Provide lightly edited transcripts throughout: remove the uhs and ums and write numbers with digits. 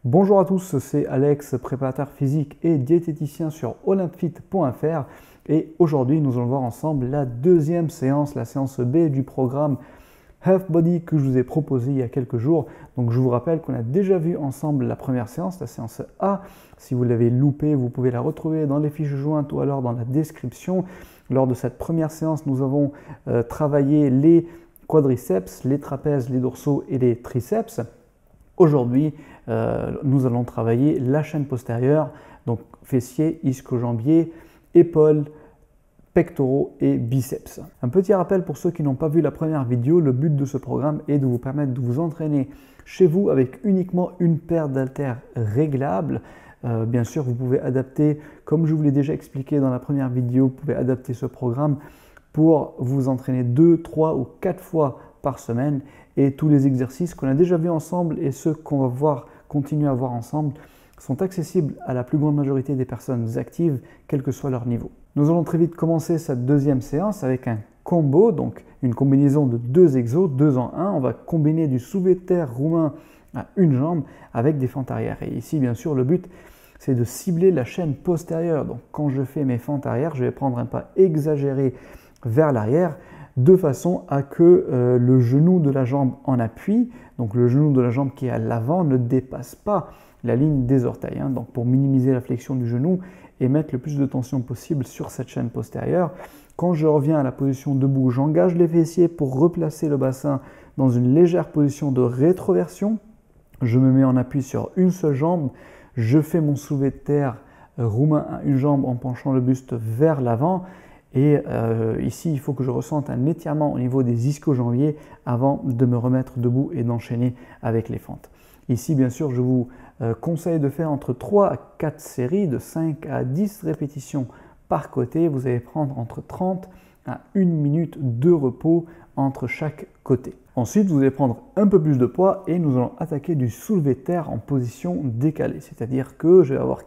Bonjour à tous, c'est Alex, préparateur physique et diététicien sur olympefit.fr et aujourd'hui nous allons voir ensemble la deuxième séance, la séance B du programme Health Body que je vous ai proposé il y a quelques jours. Donc je vous rappelle qu'on a déjà vu ensemble la première séance, la séance A. Si vous l'avez loupée, vous pouvez la retrouver dans les fiches jointes ou alors dans la description. Lors de cette première séance, nous avons travaillé les quadriceps, les trapèzes, les dorsaux et les triceps. Aujourd'hui, nous allons travailler la chaîne postérieure, donc fessiers, ischio-jambiers, épaules, pectoraux et biceps. Un petit rappel pour ceux qui n'ont pas vu la première vidéo, le but de ce programme est de vous permettre de vous entraîner chez vous avec uniquement une paire d'haltères réglables. Bien sûr, vous pouvez adapter, comme je vous l'ai déjà expliqué dans la première vidéo, vous pouvez adapter ce programme pour vous entraîner 2, 3 ou 4 fois par semaine. Et tous les exercices qu'on a déjà vus ensemble et ceux qu'on va continuer à voir ensemble sont accessibles à la plus grande majorité des personnes actives, quel que soit leur niveau. Nous allons très vite commencer cette deuxième séance avec un combo, donc une combinaison de 2 exos, 2 en 1. On va combiner du soulevé de terre roumain à une jambe avec des fentes arrière. Et ici, bien sûr, le but, c'est de cibler la chaîne postérieure. Donc, quand je fais mes fentes arrière, je vais prendre un pas exagéré vers l'arrière, de façon à que le genou de la jambe en appui, donc le genou de la jambe qui est à l'avant, ne dépasse pas la ligne des orteils. Donc pour minimiser la flexion du genou et mettre le plus de tension possible sur cette chaîne postérieure. Quand je reviens à la position debout, j'engage les fessiers pour replacer le bassin dans une légère position de rétroversion. Je me mets en appui sur une seule jambe. Je fais mon soulevé de terre roumain à une jambe en penchant le buste vers l'avant. Et ici, il faut que je ressente un étirement au niveau des ischio-jambiers avant de me remettre debout et d'enchaîner avec les fentes. Ici, bien sûr, je vous conseille de faire entre 3 à 4 séries de 5 à 10 répétitions par côté. Vous allez prendre entre 30 à 1 minute de repos entre chaque côté. Ensuite, vous allez prendre un peu plus de poids et nous allons attaquer du soulevé de terre en position décalée. C'est-à-dire que je vais avoir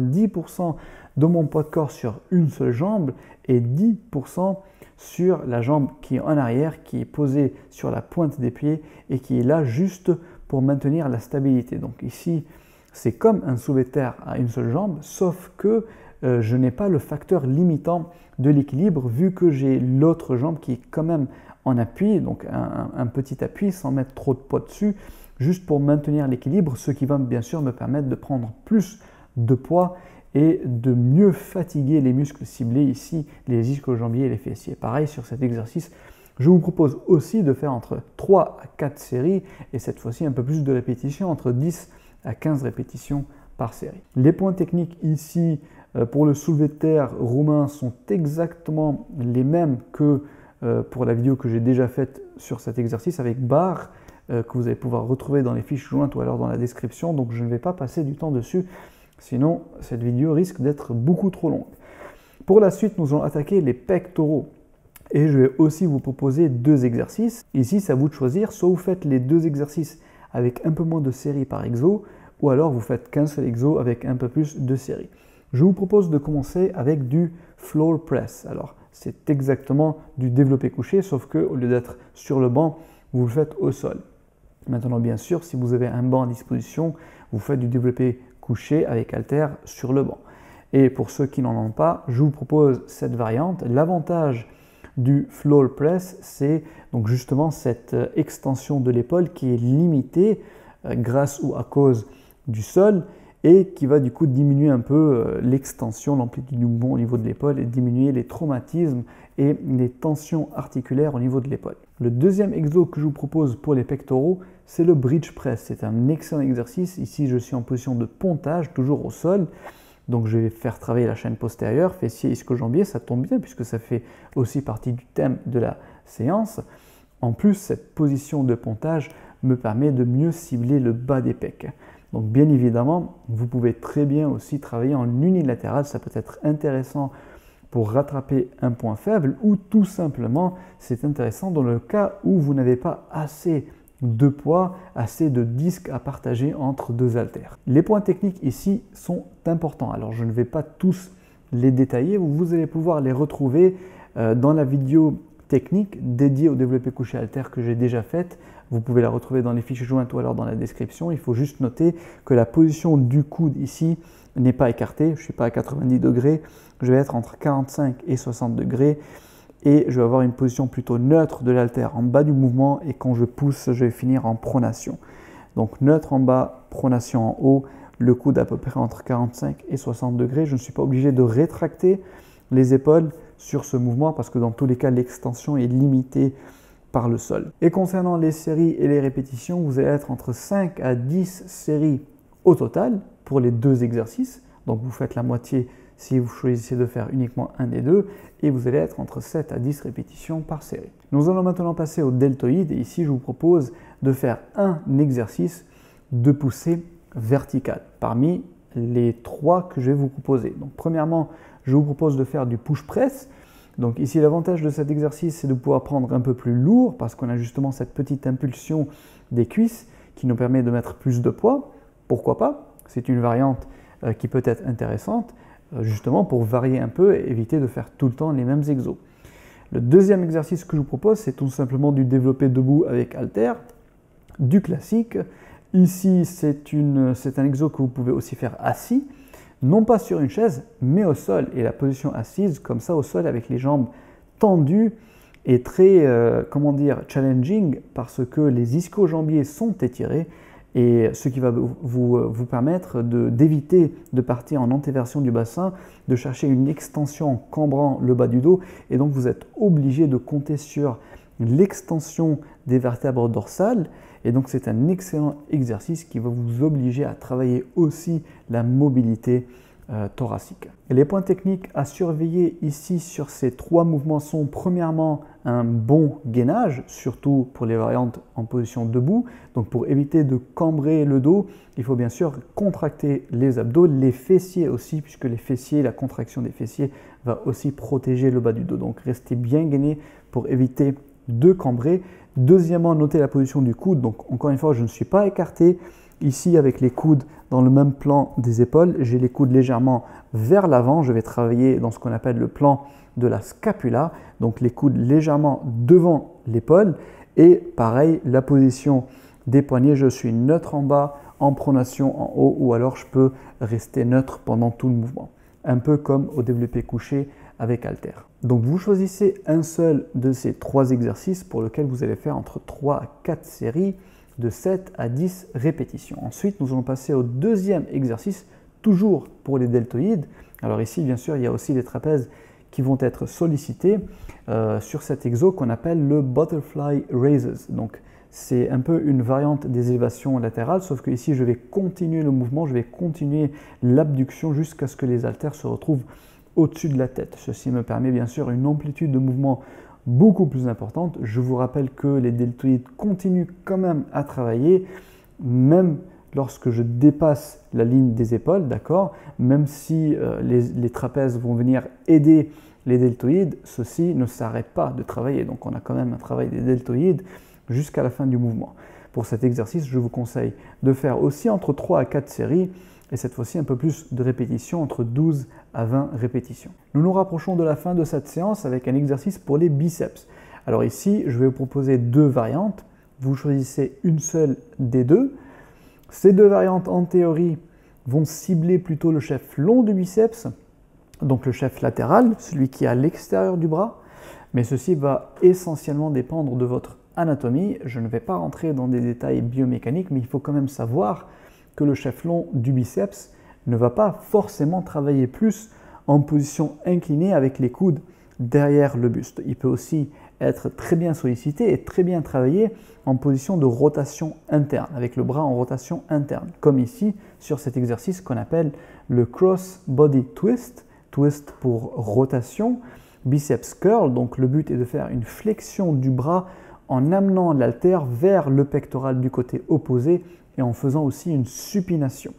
90% de mon poids de corps sur une seule jambe et 10% sur la jambe qui est en arrière, qui est posée sur la pointe des pieds et qui est là juste pour maintenir la stabilité. Donc ici, c'est comme un soulevé de terre à une seule jambe, sauf que je n'ai pas le facteur limitant de l'équilibre vu que j'ai l'autre jambe qui est quand même en appui, donc un petit appui sans mettre trop de poids dessus, juste pour maintenir l'équilibre, ce qui va bien sûr me permettre de prendre plus de poids et de mieux fatiguer les muscles ciblés ici, les ischio-jambiers et les fessiers. Pareil sur cet exercice, je vous propose aussi de faire entre 3 à 4 séries et cette fois-ci un peu plus de répétitions, entre 10 à 15 répétitions par série. Les points techniques ici pour le soulevé de terre roumain sont exactement les mêmes que pour la vidéo que j'ai déjà faite sur cet exercice avec barre que vous allez pouvoir retrouver dans les fiches jointes ou alors dans la description, donc je ne vais pas passer du temps dessus, sinon cette vidéo risque d'être beaucoup trop longue. Pour la suite, nous allons attaquer les pectoraux et je vais aussi vous proposer 2 exercices. Ici, c'est à vous de choisir, soit vous faites les 2 exercices avec un peu moins de séries par exo, ou alors vous faites qu'un seul exo avec un peu plus de séries. Je vous propose de commencer avec du floor press. Alors, c'est exactement du développé couché, sauf que au lieu d'être sur le banc, vous le faites au sol. Maintenant, bien sûr, si vous avez un banc à disposition, vous faites du développé couché avec haltère sur le banc. Et pour ceux qui n'en ont pas, je vous propose cette variante. L'avantage du floor press, c'est donc justement cette extension de l'épaule qui est limitée grâce ou à cause du sol et qui va du coup diminuer un peu l'extension, l'amplitude du mouvement au niveau de l'épaule et diminuer les traumatismes et les tensions articulaires au niveau de l'épaule. Le deuxième exo que je vous propose pour les pectoraux, c'est le bridge press. C'est un excellent exercice. Ici, je suis en position de pontage, toujours au sol. Donc je vais faire travailler la chaîne postérieure, fessiers, ischio-jambiers, ça tombe bien puisque ça fait aussi partie du thème de la séance. En plus, cette position de pontage me permet de mieux cibler le bas des pecs. Donc bien évidemment, vous pouvez très bien aussi travailler en unilatéral, ça peut être intéressant pour rattraper un point faible ou tout simplement c'est intéressant dans le cas où vous n'avez pas assez de poids, assez de disques à partager entre 2 haltères. Les points techniques ici sont importants. Alors je ne vais pas tous les détailler, vous allez pouvoir les retrouver dans la vidéo technique dédiée au développé couché halter que j'ai déjà faite. Vous pouvez la retrouver dans les fiches jointes ou alors dans la description. Il faut juste noter que la position du coude ici n'est pas écartée. Je ne suis pas à 90 degrés. Je vais être entre 45 et 60 degrés. Et je vais avoir une position plutôt neutre de l'haltère en bas du mouvement. Et quand je pousse, je vais finir en pronation. Donc neutre en bas, pronation en haut. Le coude à peu près entre 45 et 60 degrés. Je ne suis pas obligé de rétracter les épaules sur ce mouvement parce que dans tous les cas, l'extension est limitée par le sol. Et concernant les séries et les répétitions, vous allez être entre 5 à 10 séries au total pour les deux exercices. Donc vous faites la moitié si vous choisissez de faire uniquement un des deux et vous allez être entre 7 à 10 répétitions par série. Nous allons maintenant passer au deltoïde et ici je vous propose de faire un exercice de poussée verticale parmi les 3 que je vais vous proposer. Donc premièrement, je vous propose de faire du push-press. Donc ici, l'avantage de cet exercice, c'est de pouvoir prendre un peu plus lourd parce qu'on a justement cette petite impulsion des cuisses qui nous permet de mettre plus de poids. Pourquoi pas? C'est une variante qui peut être intéressante, justement pour varier un peu et éviter de faire tout le temps les mêmes exos. Le deuxième exercice que je vous propose, c'est tout simplement du développé debout avec halter, du classique. Ici, c'est un exo que vous pouvez aussi faire assis. Non pas sur une chaise, mais au sol. Et la position assise, comme ça, au sol, avec les jambes tendues, est très, challenging parce que les ischio-jambiers sont étirés et ce qui va vous permettre d'éviter de partir en antéversion du bassin, de chercher une extension en cambrant le bas du dos. Et donc, vous êtes obligé de compter sur l'extension des vertèbres dorsales. Et donc, c'est un excellent exercice qui va vous obliger à travailler aussi la mobilité thoracique. Et les points techniques à surveiller ici sur ces 3 mouvements sont premièrement un bon gainage, surtout pour les variantes en position debout. Donc pour éviter de cambrer le dos, il faut bien sûr contracter les abdos, les fessiers aussi, puisque les fessiers, la contraction des fessiers va aussi protéger le bas du dos. Donc restez bien gainé pour éviter de cambrer. Deuxièmement, notez la position du coude. Donc encore une fois, je ne suis pas écarté. Ici, avec les coudes dans le même plan des épaules, j'ai les coudes légèrement vers l'avant. Je vais travailler dans ce qu'on appelle le plan de la scapula. Donc les coudes légèrement devant l'épaule. Et pareil, la position des poignets, je suis neutre en bas, en pronation en haut, ou alors je peux rester neutre pendant tout le mouvement. Un peu comme au développé couché avec halter. Donc vous choisissez un seul de ces 3 exercices pour lequel vous allez faire entre 3 à 4 séries de 7 à 10 répétitions. Ensuite, nous allons passer au deuxième exercice, toujours pour les deltoïdes. Alors ici, bien sûr, il y a aussi les trapèzes qui vont être sollicités sur cet exo qu'on appelle le Butterfly Raises. Donc, c'est un peu une variante des élévations latérales, sauf que ici, je vais continuer le mouvement, je vais continuer l'abduction jusqu'à ce que les haltères se retrouvent au-dessus de la tête. Ceci me permet bien sûr une amplitude de mouvement beaucoup plus importante. Je vous rappelle que les deltoïdes continuent quand même à travailler, même lorsque je dépasse la ligne des épaules, d'accord? Même si les trapèzes vont venir aider les deltoïdes, ceux-ci ne s'arrêtent pas de travailler. Donc on a quand même un travail des deltoïdes jusqu'à la fin du mouvement. Pour cet exercice, je vous conseille de faire aussi entre 3 à 4 séries et cette fois-ci un peu plus de répétitions, entre 12 à 20 répétitions. Nous nous rapprochons de la fin de cette séance avec un exercice pour les biceps. Alors ici, je vais vous proposer 2 variantes. Vous choisissez une seule des 2. Ces 2 variantes, en théorie, vont cibler plutôt le chef long du biceps, donc le chef latéral, celui qui est à l'extérieur du bras, mais ceci va essentiellement dépendre de votre anatomie. Je ne vais pas rentrer dans des détails biomécaniques, mais il faut quand même savoir que le chef long du biceps ne va pas forcément travailler plus en position inclinée avec les coudes derrière le buste. Il peut aussi être très bien sollicité et très bien travaillé en position de rotation interne, avec le bras en rotation interne, comme ici sur cet exercice qu'on appelle le Cross Body Twist, twist pour rotation, biceps curl. Donc le but est de faire une flexion du bras en amenant l'haltère vers le pectoral du côté opposé et en faisant aussi une supination.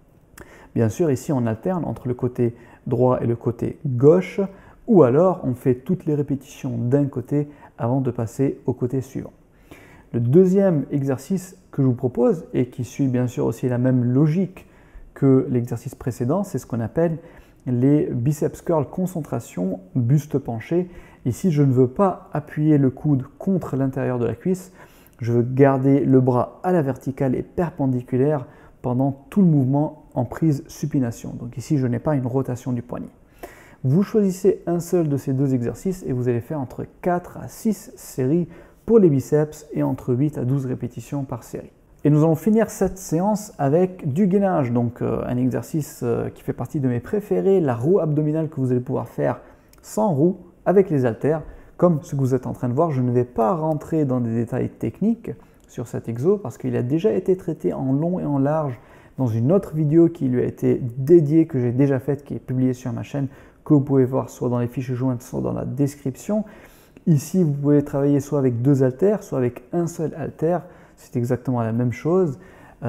Bien sûr, ici on alterne entre le côté droit et le côté gauche, ou alors on fait toutes les répétitions d'un côté avant de passer au côté suivant. Le deuxième exercice que je vous propose, et qui suit bien sûr aussi la même logique que l'exercice précédent, c'est ce qu'on appelle les biceps curl concentration buste penché. Ici, je ne veux pas appuyer le coude contre l'intérieur de la cuisse. Je veux garder le bras à la verticale et perpendiculaire pendant tout le mouvement en prise supination. Donc ici, je n'ai pas une rotation du poignet. Vous choisissez un seul de ces deux exercices et vous allez faire entre 4 à 6 séries pour les biceps et entre 8 à 12 répétitions par série. Et nous allons finir cette séance avec du gainage, donc un exercice qui fait partie de mes préférés, la roue abdominale que vous allez pouvoir faire sans roue avec les haltères. Comme ce que vous êtes en train de voir, je ne vais pas rentrer dans des détails techniques sur cet exo parce qu'il a déjà été traité en long et en large dans une autre vidéo qui lui a été dédiée, que j'ai déjà faite, qui est publiée sur ma chaîne, que vous pouvez voir soit dans les fiches jointes, soit dans la description. Ici, vous pouvez travailler soit avec 2 haltères, soit avec un seul haltère. C'est exactement la même chose.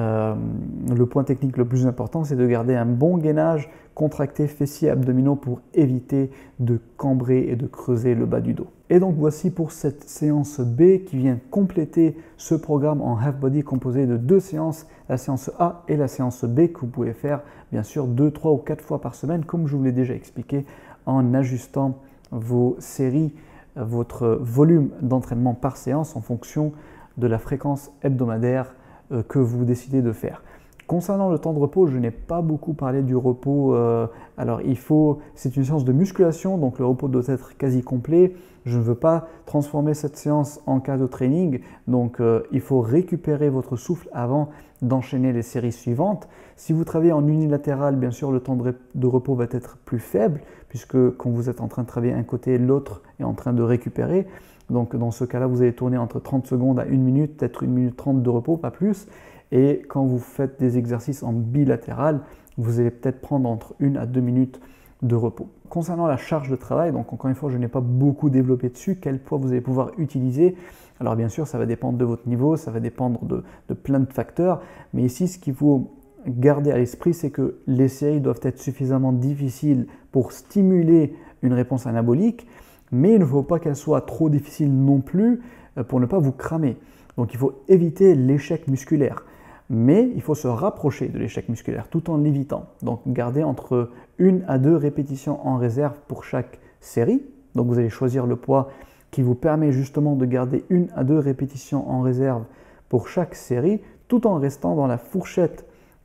Le point technique le plus important, c'est de garder un bon gainage contracté fessiers abdominaux pour éviter de cambrer et de creuser le bas du dos. Et donc voici pour cette séance B qui vient compléter ce programme en half body composé de 2 séances, la séance A et la séance B que vous pouvez faire bien sûr 2, 3 ou 4 fois par semaine comme je vous l'ai déjà expliqué en ajustant vos séries, votre volume d'entraînement par séance en fonction de la fréquence hebdomadaire que vous décidez de faire. Concernant le temps de repos, je n'ai pas beaucoup parlé du repos. Alors c'est une séance de musculation, donc le repos doit être quasi complet. Je ne veux pas transformer cette séance en cardio training, donc il faut récupérer votre souffle avant d'enchaîner les séries suivantes. Si vous travaillez en unilatéral, bien sûr, le temps de repos va être plus faible, puisque quand vous êtes en train de travailler un côté, l'autre est en train de récupérer. Donc dans ce cas-là, vous allez tourner entre 30 secondes à 1 minute, peut-être 1 minute 30 de repos, pas plus. Et quand vous faites des exercices en bilatéral, vous allez peut-être prendre entre 1 à 2 minutes de repos. Concernant la charge de travail, donc encore une fois, je n'ai pas beaucoup développé dessus, quel poids vous allez pouvoir utiliser. Alors bien sûr, ça va dépendre de votre niveau, ça va dépendre de plein de facteurs. Mais ici, ce qu'il faut garder à l'esprit, c'est que les séries doivent être suffisamment difficiles pour stimuler une réponse anabolique, mais il ne faut pas qu'elles soient trop difficiles non plus pour ne pas vous cramer. Donc il faut éviter l'échec musculaire. Mais il faut se rapprocher de l'échec musculaire tout en l'évitant. Donc gardez entre 1 à 2 répétitions en réserve pour chaque série. Donc vous allez choisir le poids qui vous permet justement de garder 1 à 2 répétitions en réserve pour chaque série, tout en restant dans la fourchette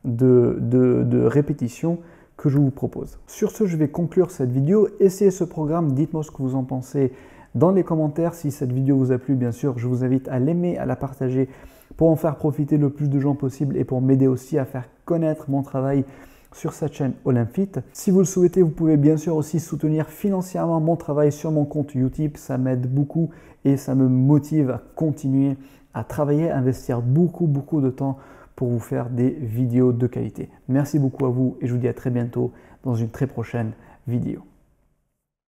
de répétitions que je vous propose. Sur ce, je vais conclure cette vidéo. Essayez ce programme, dites-moi ce que vous en pensez dans les commentaires. Si cette vidéo vous a plu, bien sûr, je vous invite à l'aimer, à la partager pour en faire profiter le plus de gens possible et pour m'aider aussi à faire connaître mon travail sur cette chaîne Olympfit. Si vous le souhaitez, vous pouvez bien sûr aussi soutenir financièrement mon travail sur mon compte Utip. Ça m'aide beaucoup et ça me motive à continuer à travailler, à investir beaucoup de temps pour vous faire des vidéos de qualité. Merci beaucoup à vous et je vous dis à très bientôt dans une très prochaine vidéo.